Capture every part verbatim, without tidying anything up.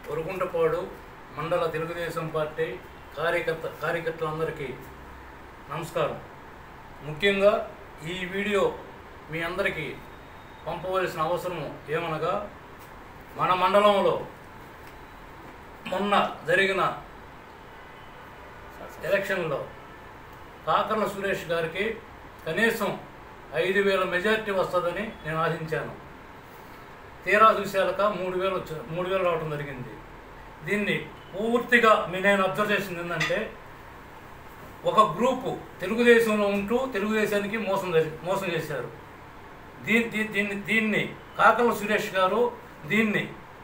వరుగుంటపాడు మండల తెలుగుదేశం పార్టీ కార్యకర్త కార్యకర్తలందరికీ నమస్కారం. ముఖ్యంగా ఈ వీడియో మీ అందరికీ పంపవలసిన అవసరం ఏమనగా, మన మండలంలో మొన్న జరిగిన ఎలక్షన్లో కాకర్ల సురేష్ గారికి కనీసం ఐదు వేల మెజార్టీ వస్తుందని నేను ఆశించాను. తీరా చూసేలక మూడు వేలు వచ్చి మూడు వేలు రావడం జరిగింది. దీన్ని పూర్తిగా మీ నేను అబ్జర్వ్ చేసింది ఏంటంటే, ఒక గ్రూపు తెలుగుదేశంలో ఉంటూ తెలుగుదేశానికి మోసం మోసం చేశారు. దీన్ని దీన్ని దీన్ని కాకర్ల సురేష్ గారు దీన్ని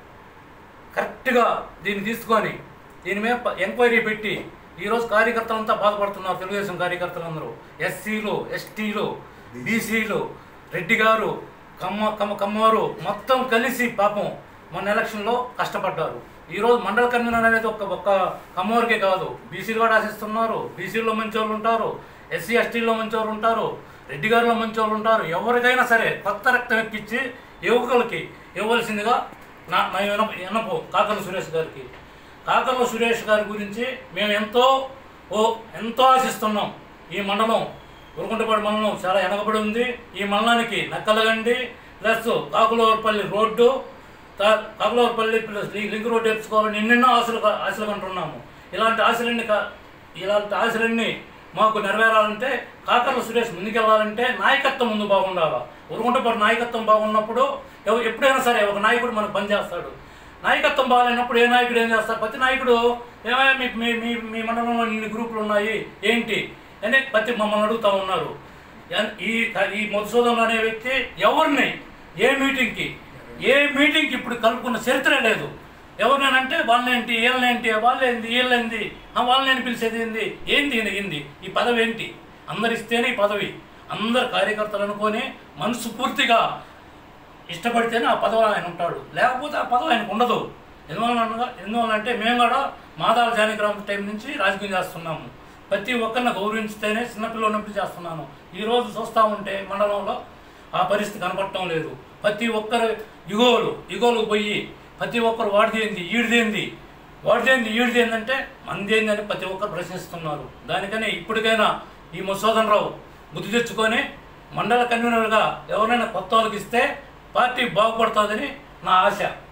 కరెక్ట్గా దీన్ని తీసుకొని దీని మీద ఎంక్వైరీ పెట్టి ఈరోజు కార్యకర్తలంతా బాధపడుతున్నారు. తెలుగుదేశం కార్యకర్తలందరూ ఎస్సీలు, ఎస్టీలు, బీసీలు, రెడ్డి గారు, కమ్మ కమ్మ కమ్మవారు మొత్తం కలిసి పాపం మొన్న ఎలక్షన్లో కష్టపడ్డారు. ఈరోజు మండల కన్వీనర్ అనేది ఒక ఒక్క కమ్మవారికే కాదు, బీసీలు కూడా ఆశిస్తున్నారు. బీసీల్లో మంచి వాళ్ళు ఉంటారు, ఎస్సీ ఎస్టీల్లో మంచి వాళ్ళు ఉంటారు, రెడ్డి గారిలో మంచి వాళ్ళు ఉంటారు. ఎవరికైనా సరే కొత్త రక్తం ఎక్కించి యువకులకి ఇవ్వాల్సిందిగా నా నా వినపం కాకర్ల సురేష్ గారికి. కాకర్ల సురేష్ గారి గురించి మేము ఎంతో ఓ ఎంతో ఆశిస్తున్నాం. ఈ మండలం వరుగుంటపాడు మండలం చాలా వెనకబడి ఉంది. ఈ మండలానికి Nakkalagandi plus Kakulavarapalli road, Kakulavarapalli plus link road వేసుకోవాలని ఎన్నెన్నో ఆశలు ఆశలు కంటున్నాము. ఇలాంటి ఆశలన్నీ ఇలాంటి ఆశలన్నీ మాకు నెరవేరాలంటే, కాకర్ల సురేష్ ముందుకెళ్ళాలంటే నాయకత్వం ముందు బాగుండాలి. వరుగుంటపాడు నాయకత్వం బాగున్నప్పుడు ఎప్పుడైనా సరే ఒక నాయకుడు మనకు పనిచేస్తాడు. నాయకత్వం బాగాలేనప్పుడు ఏ నాయకుడు ఏం చేస్తారు? ప్రతి నాయకుడు ఏమైనా మీ మీ మీ మండలంలో ఇన్ని గ్రూపులు ఉన్నాయి ఏంటి అని ప్రతి మమ్మల్ని అడుగుతూ ఉన్నారు. ఈ ఈ మధుసూదన్ అనే వ్యక్తి ఎవరిని ఏ మీటింగ్కి ఏ మీటింగ్కి ఇప్పుడు కలుపుకున్న చరిత్రే లేదు. ఎవరినేనంటే వాళ్ళేంటి, వీళ్ళేంటి, వాళ్ళేంది, వీళ్ళేంది, వాళ్ళని పిలిచేది ఏంది, ఏంది ఏంది ఈ పదవి ఏంటి? అందరిస్తేనే ఈ పదవి. అందరు కార్యకర్తలు అనుకొని మనసు పూర్తిగా ఇష్టపడితేనే ఆ పదవి ఆయన ఉంటాడు, లేకపోతే ఆ పదవి ఆయనకు ఉండదు. ఎందువల్ల ఎందువల్లంటే మేము కూడా మాదాల జానకిరామ్ టైం నుంచి రాజకీయం చేస్తున్నాము. ప్రతి ఒక్కరిని గౌరవించితేనే చిన్నపిల్లల ఉన్నప్పుడు చేస్తున్నాను. ఈరోజు చూస్తూ ఉంటే మండలంలో ఆ పరిస్థితి కనపడటం లేదు. ప్రతి ఒక్కరు ఇగోలు ఇగోలకు పోయి ప్రతి ఒక్కరు వాడిదేంది ఈడిదేంది వాడిదేంది ఈడిదేంది అంటే మందేంది అని ప్రతి ఒక్కరు ప్రశ్నిస్తున్నారు. దానికని ఇప్పటికైనా ఈ మధుసూదన్ రావు బుద్ధి తెచ్చుకొని మండల కన్వీనర్గా ఎవరైనా కొత్త వాళ్ళకి ఇస్తే పార్టీ బాగుపడుతుందని నా ఆశ.